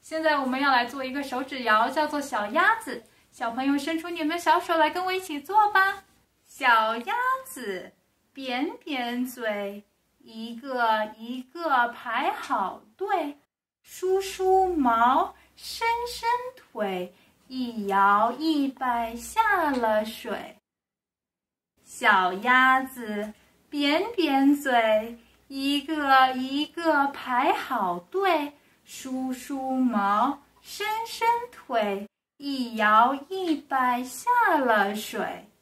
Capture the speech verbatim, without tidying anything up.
现在我们要来做一个手指谣，叫做小鸭子。小朋友伸出你们的小手来跟我一起做吧。小鸭子扁扁嘴，一个一个排好队，梳梳毛，伸伸腿，一摇一摆下了水。小鸭子扁扁嘴，一个一个排好队，梳梳毛，伸伸腿，一摇一摆下了水。